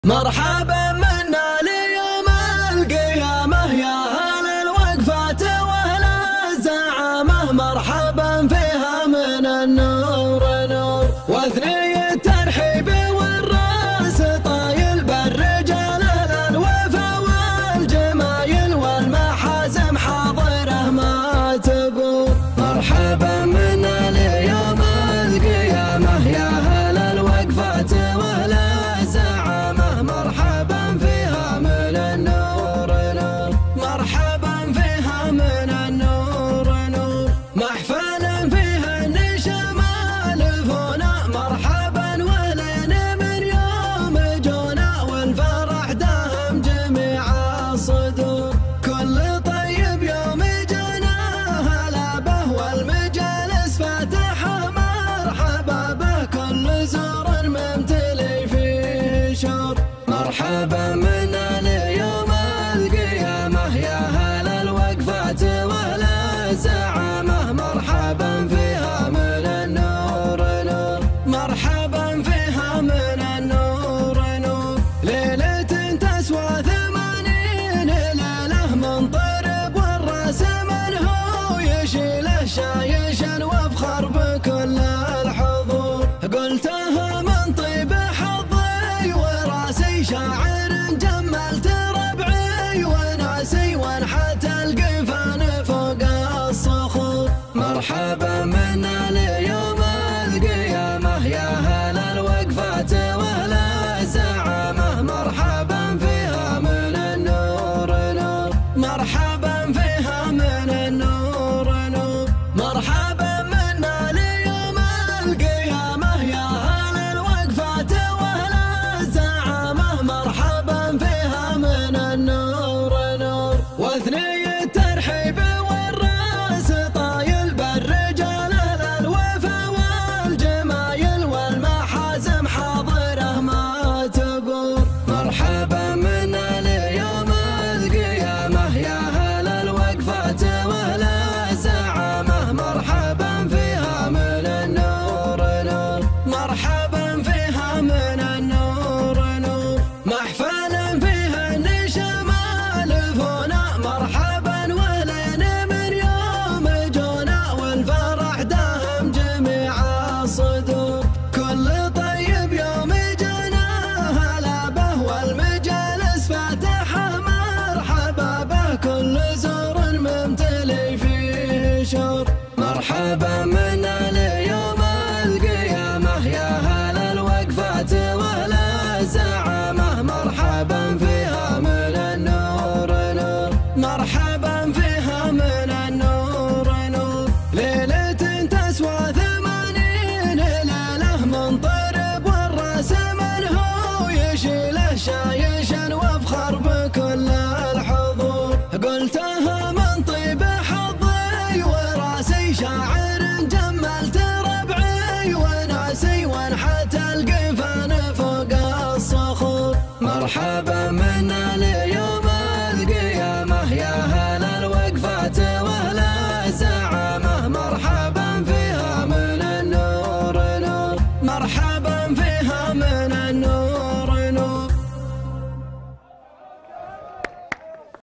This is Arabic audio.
مرحبا منا ليوم القيامة يا أهل الوقفات وأهل الزعامة، مرحبا فيها من النور نور وثني الترحيب والراس طايل بالرجال الوفا والجمايل والمحازم حاضره ما تبور. مرحبا منا ليوم القيامة يا أهل الوقفات وأهل الزعامة، مرحبا فيها من النور نور، مرحبا فيها من النور نور، محفل فيها النشمال فونا، مرحبا ولين من يوم جونا والفرح داهم جميع الصدور. كل طيب يوم جانا هلا به والمجالس فاتحه مرحبا به، كل زور ممتلي في شور. مرحبا منا ليوم القيامة يا أهل الوقفات وأهل الزعامة، مرحبا فيها من النور نور، مرحبا فيها من النور نور. ليلة تسوى 80 ليلة من طرب والراس من هو يشيله شايشا وافخر بكل الحضور. قلتها من طيب حظي وراسي شاعر جملت ربعي وناسي وانحت القفان فوق الصخور. مرحبا منا ليوم القيامة يا أهل الوقفات وأهل الزعامة، مرحبا فيها من النور نور، مرحبا فيها من النور نور. مرحبا منا ليوم القيامة يا أهل الوقفات وأهل الزعامة، مرحبا فيها من النور نور وثني الترحيب والراس طايل بالرجال الوفا والجمايل والمحازم حاضره ما تبور. مرحبا منا ليوم القيامة يا أهل الوقفات وأهل الزعامة، مرحبا فيها من النور نور، مرحبا فيها من النور نور، محفل فيها النشمال فونا، مرحبا ولين من يوم جونا والفرح داهم جميع الصدور. كل طيب يوم جانا هلا به